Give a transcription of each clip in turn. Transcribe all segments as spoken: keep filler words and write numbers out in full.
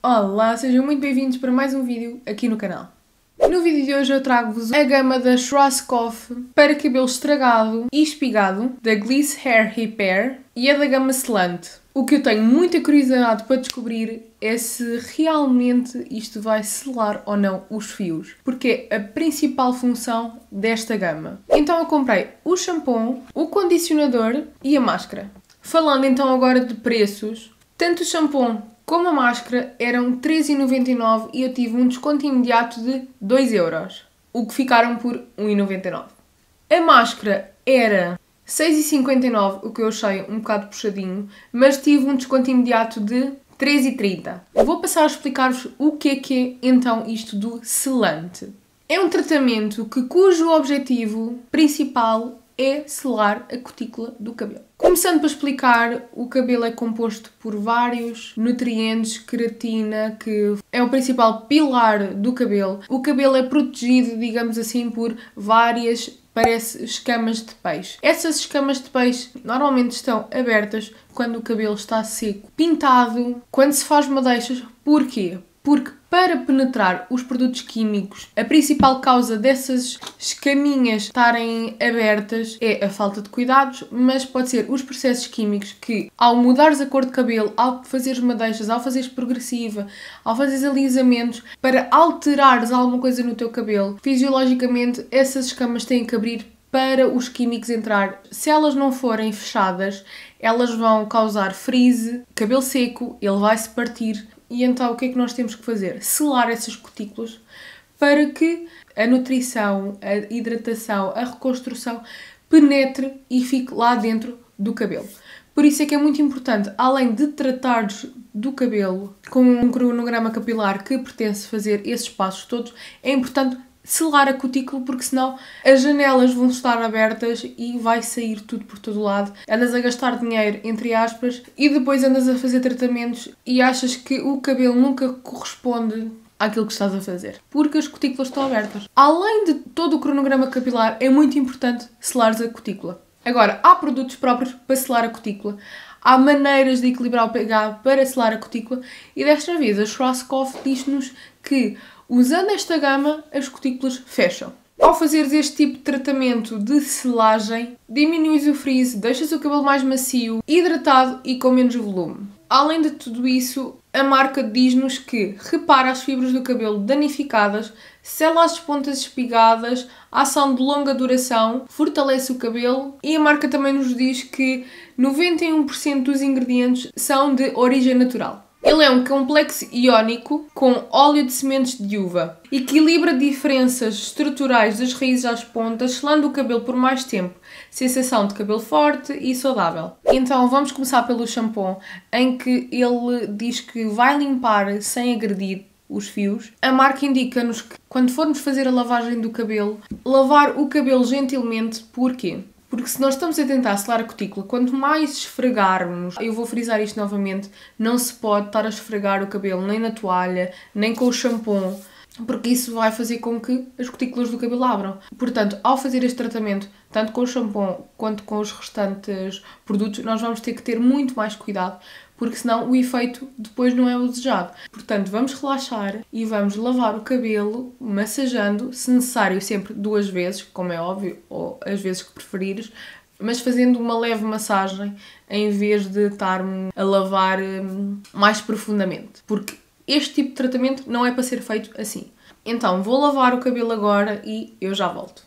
Olá, sejam muito bem-vindos para mais um vídeo aqui no canal. No vídeo de hoje eu trago-vos a gama da Schwarzkopf para cabelo estragado e espigado, da Gliss Hair Repair e a da gama Selante. O que eu tenho muita curiosidade para descobrir é se realmente isto vai selar ou não os fios, porque é a principal função desta gama. Então eu comprei o shampoo, o condicionador e a máscara. Falando então agora de preços, tanto o shampoo como a máscara eram três vírgula noventa e nove e eu tive um desconto imediato de dois euros, o que ficaram por um vírgula noventa e nove. A máscara era seis vírgula cinquenta e nove, o que eu achei um bocado puxadinho, mas tive um desconto imediato de três vírgula trinta. Vou passar a explicar-vos o que é que é então isto do selante. É um tratamento que, cujo objetivo principal é selar a cutícula do cabelo. Começando por explicar, o cabelo é composto por vários nutrientes, queratina, que é o principal pilar do cabelo. O cabelo é protegido, digamos assim, por várias, parece, escamas de peixe. Essas escamas de peixe normalmente estão abertas quando o cabelo está seco, pintado, quando se faz madeixas. Porquê? Porque para penetrar os produtos químicos, a principal causa dessas escaminhas estarem abertas é a falta de cuidados, mas pode ser os processos químicos que, ao mudares a cor de cabelo, ao fazeres madeixas, ao fazeres progressiva, ao fazeres alisamentos, para alterares alguma coisa no teu cabelo, fisiologicamente essas escamas têm que abrir para os químicos entrar. Se elas não forem fechadas, elas vão causar frizz, cabelo seco, ele vai se partir. E então o que é que nós temos que fazer? Selar essas cutículas para que a nutrição, a hidratação, a reconstrução penetre e fique lá dentro do cabelo. Por isso é que é muito importante, além de tratares do cabelo com um cronograma capilar que pertence fazer esses passos todos, é importante selar a cutícula, porque senão as janelas vão estar abertas e vai sair tudo por todo lado. Andas a gastar dinheiro, entre aspas, e depois andas a fazer tratamentos e achas que o cabelo nunca corresponde àquilo que estás a fazer, porque as cutículas estão abertas. Além de todo o cronograma capilar, é muito importante selares a cutícula. Agora, há produtos próprios para selar a cutícula. Há maneiras de equilibrar o pH para selar a cutícula e desta vez a Schwarzkopf diz-nos que, usando esta gama, as cutículas fecham. Ao fazeres este tipo de tratamento de selagem, diminuis o frizz, deixas o cabelo mais macio, hidratado e com menos volume. Além de tudo isso, a marca diz-nos que repara as fibras do cabelo danificadas, sela as pontas espigadas, ação de longa duração, fortalece o cabelo e a marca também nos diz que noventa e um por cento dos ingredientes são de origem natural. Ele é um complexo iónico com óleo de sementes de uva. Equilibra diferenças estruturais das raízes às pontas, selando o cabelo por mais tempo. Sensação de cabelo forte e saudável. Então vamos começar pelo shampoo, em que ele diz que vai limpar sem agredir os fios. A marca indica-nos que, quando formos fazer a lavagem do cabelo, lavar o cabelo gentilmente. Porquê? Porque se nós estamos a tentar selar a cutícula, quanto mais esfregarmos, eu vou frisar isto novamente, não se pode estar a esfregar o cabelo nem na toalha, nem com o shampoo, porque isso vai fazer com que as cutículas do cabelo abram. Portanto, ao fazer este tratamento, tanto com o shampoo quanto com os restantes produtos, nós vamos ter que ter muito mais cuidado, porque senão o efeito depois não é o desejado. Portanto, vamos relaxar e vamos lavar o cabelo, massageando, se necessário sempre duas vezes, como é óbvio, ou as vezes que preferires, mas fazendo uma leve massagem em vez de estarmos a lavar hum, mais profundamente, porque este tipo de tratamento não é para ser feito assim. Então, vou lavar o cabelo agora e eu já volto.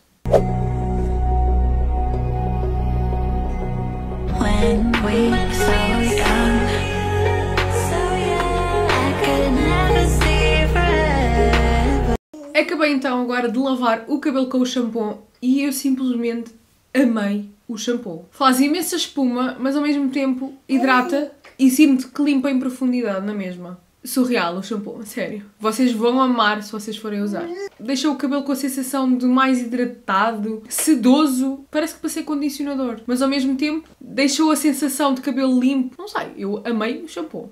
When we were so young, so young, I could never see forever. Acabei então agora de lavar o cabelo com o shampoo e eu simplesmente amei o shampoo. Faz imensa espuma, mas ao mesmo tempo hidrata e sinto que limpa em profundidade na mesma. Surreal o shampoo, sério. Vocês vão amar se vocês forem usar. Deixa o cabelo com a sensação de mais hidratado, sedoso. Parece que passei condicionador. Mas ao mesmo tempo deixou a sensação de cabelo limpo. Não sei, eu amei o shampoo.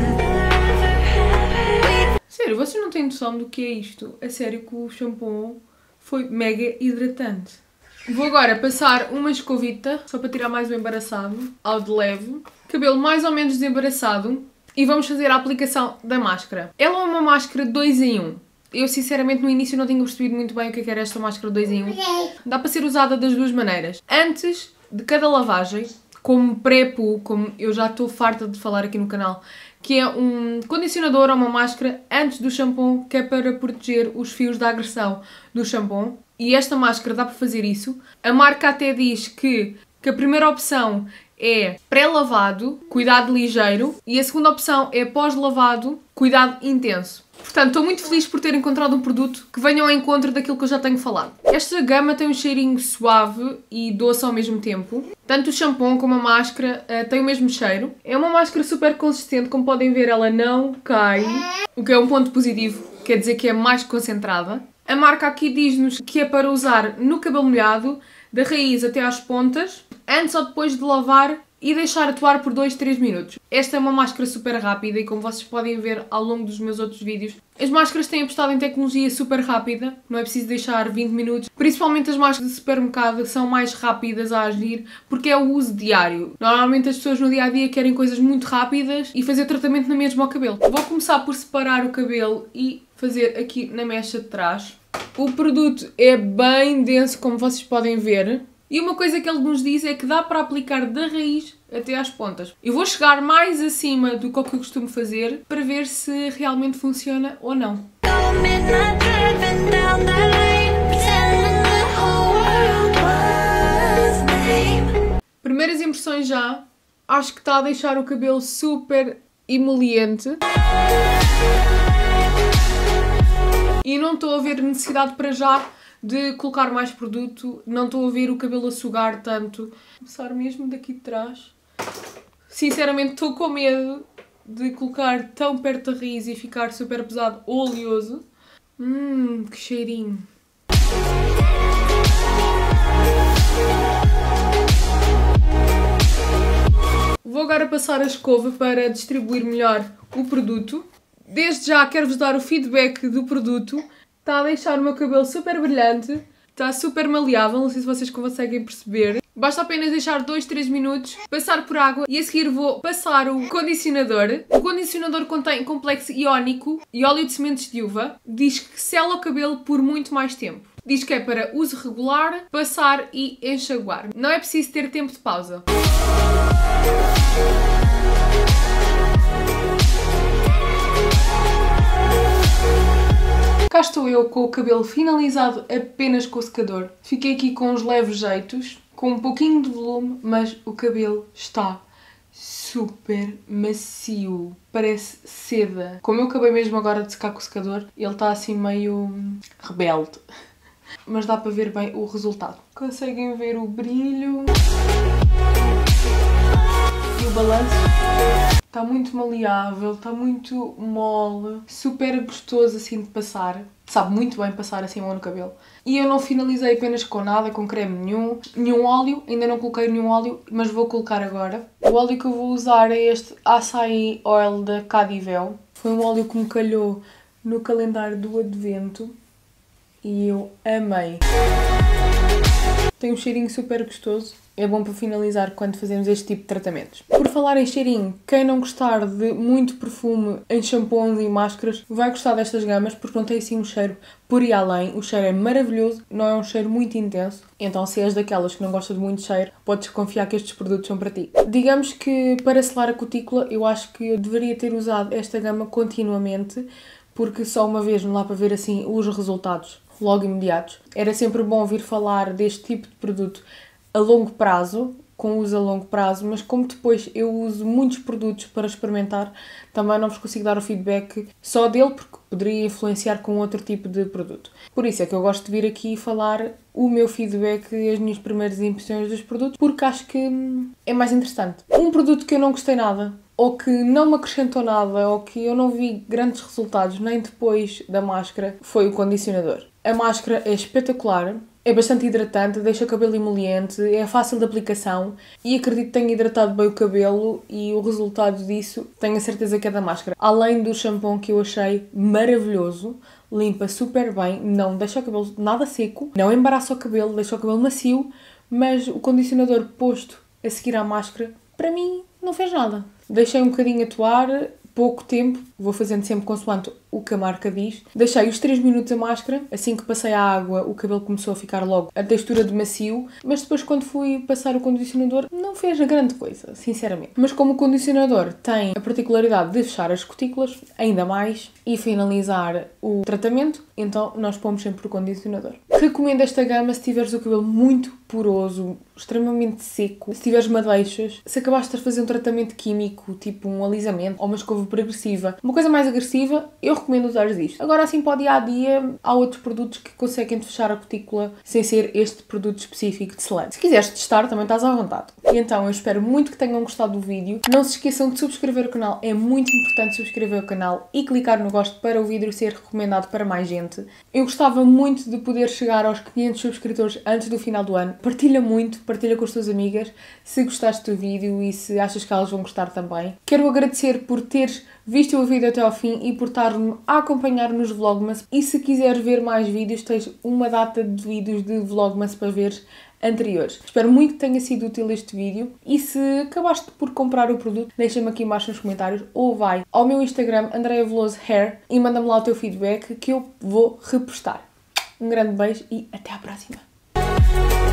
Sério, vocês não têm noção do que é isto. A sério que o shampoo foi mega hidratante. Vou agora passar uma escovita, só para tirar mais o embaraçado, ao de leve. Cabelo mais ou menos desembaraçado. e vamos fazer a aplicação da máscara. Ela é uma máscara dois em um. Eu sinceramente no início não tinha percebido muito bem o que era esta máscara dois em um. Dá para ser usada das duas maneiras. Antes de cada lavagem, como pré-poo, como eu já estou farta de falar aqui no canal, que é um condicionador ou uma máscara antes do shampoo, que é para proteger os fios da agressão do shampoo. E esta máscara dá para fazer isso. A marca até diz que, que a primeira opção é pré-lavado, cuidado ligeiro, e a segunda opção é pós-lavado, cuidado intenso. Portanto, estou muito feliz por ter encontrado um produto que venha ao encontro daquilo que eu já tenho falado. Esta gama tem um cheirinho suave e doce ao mesmo tempo. Tanto o shampoo como a máscara uh, têm o mesmo cheiro. É uma máscara super consistente, como podem ver, ela não cai, o que é um ponto positivo, quer dizer que é mais concentrada. A marca aqui diz-nos que é para usar no cabelo molhado, da raiz até às pontas, antes ou depois de lavar e deixar atuar por dois a três minutos. Esta é uma máscara super rápida e como vocês podem ver ao longo dos meus outros vídeos, as máscaras têm apostado em tecnologia super rápida, não é preciso deixar vinte minutos. Principalmente as máscaras de supermercado são mais rápidas a agir porque é o uso diário. Normalmente as pessoas no dia-a-dia querem coisas muito rápidas e fazer tratamento na mesma ao cabelo. Vou começar por separar o cabelo e fazer aqui na mecha de trás. O produto é bem denso, como vocês podem ver. E uma coisa que ele nos diz é que dá para aplicar da raiz até às pontas. Eu vou chegar mais acima do que eu costumo fazer para ver se realmente funciona ou não. Primeiras impressões já. Acho que está a deixar o cabelo super emoliente. E não estou a ver necessidade para já de colocar mais produto, não estou a ver o cabelo a sugar tanto. Vou começar mesmo daqui de trás. Sinceramente estou com medo de colocar tão perto da raiz e ficar super pesado ou oleoso. Hum, que cheirinho. Vou agora passar a escova para distribuir melhor o produto. Desde já quero-vos dar o feedback do produto. Está a deixar o meu cabelo super brilhante, está super maleável, não sei se vocês conseguem perceber. Basta apenas deixar dois a três minutos, passar por água e a seguir vou passar o condicionador. O condicionador contém complexo iónico e óleo de sementes de uva. Diz que sela o cabelo por muito mais tempo. Diz que é para uso regular, passar e enxaguar. Não é preciso ter tempo de pausa. Cá estou eu com o cabelo finalizado apenas com o secador. Fiquei aqui com uns leves jeitos, com um pouquinho de volume, mas o cabelo está super macio. Parece seda. Como eu acabei mesmo agora de secar com o secador, ele está assim meio rebelde. Mas dá para ver bem o resultado. Conseguem ver o brilho e o balanço. Está muito maleável, está muito mole, super gostoso assim de passar. Sabe muito bem passar assim a mão no cabelo. E eu não finalizei apenas com nada, com creme nenhum. Nenhum óleo, ainda não coloquei nenhum óleo, mas vou colocar agora. O óleo que eu vou usar é este Açaí Oil da Cadivel. Foi um óleo que me calhou no calendário do Advento e eu amei. Tem um cheirinho super gostoso. É bom para finalizar quando fazemos este tipo de tratamentos. Por falar em cheirinho, quem não gostar de muito perfume em shampoos e máscaras vai gostar destas gamas porque não tem assim um cheiro por e além. O cheiro é maravilhoso, não é um cheiro muito intenso. Então se és daquelas que não gosta de muito cheiro, podes confiar que estes produtos são para ti. Digamos que para selar a cutícula eu acho que eu deveria ter usado esta gama continuamente porque só uma vez não dá para ver assim os resultados logo imediatos. Era sempre bom ouvir falar deste tipo de produto a longo prazo, com uso a longo prazo, mas como depois eu uso muitos produtos para experimentar, também não vos consigo dar o feedback só dele, porque poderia influenciar com outro tipo de produto. Por isso é que eu gosto de vir aqui falar o meu feedback e as minhas primeiras impressões dos produtos, porque acho que é mais interessante. Um produto que eu não gostei nada, ou que não me acrescentou nada, ou que eu não vi grandes resultados, nem depois da máscara, foi o condicionador. A máscara é espetacular. É bastante hidratante, deixa o cabelo emoliente, é fácil de aplicação e acredito que tenha hidratado bem o cabelo e o resultado disso tenho a certeza que é da máscara. Além do shampoo que eu achei maravilhoso, limpa super bem, não deixa o cabelo nada seco, não embaraça o cabelo, deixa o cabelo macio, mas o condicionador posto a seguir à máscara, para mim, não fez nada. Deixei um bocadinho atuar, pouco tempo, vou fazendo sempre consoante o que a marca diz. Deixei os três minutos a máscara, assim que passei a água o cabelo começou a ficar logo a textura de macio, mas depois quando fui passar o condicionador não fez a grande coisa, sinceramente. Mas como o condicionador tem a particularidade de fechar as cutículas, ainda mais, e finalizar o tratamento, então nós pomos sempre o condicionador. Recomendo esta gama se tiveres o cabelo muito poroso, extremamente seco, se tiveres madeixas, se acabaste de fazer um tratamento químico, tipo um alisamento ou uma escova progressiva, uma coisa mais agressiva, eu recomendo usares isto. Agora assim para o dia a dia, há outros produtos que conseguem fechar a cutícula sem ser este produto específico de Celeste. Se quiseres testar, também estás à vontade. E então eu espero muito que tenham gostado do vídeo. Não se esqueçam de subscrever o canal, é muito importante subscrever o canal e clicar no gosto para o vídeo ser recomendado para mais gente. Eu gostava muito de poder chegar aos quinhentos subscritores antes do final do ano. Partilha muito, partilha com as tuas amigas se gostaste do vídeo e se achas que elas vão gostar também. Quero agradecer por teres visto o vídeo até ao fim e por estar-me a acompanhar nos Vlogmas. E se quiseres ver mais vídeos, tens uma data de vídeos de Vlogmas para ver anteriores. Espero muito que tenha sido útil este vídeo e se acabaste por comprar o produto, deixa-me aqui embaixo nos comentários ou vai ao meu Instagram, Andrea Veloso Hair, e manda-me lá o teu feedback que eu vou repostar. Um grande beijo e até à próxima!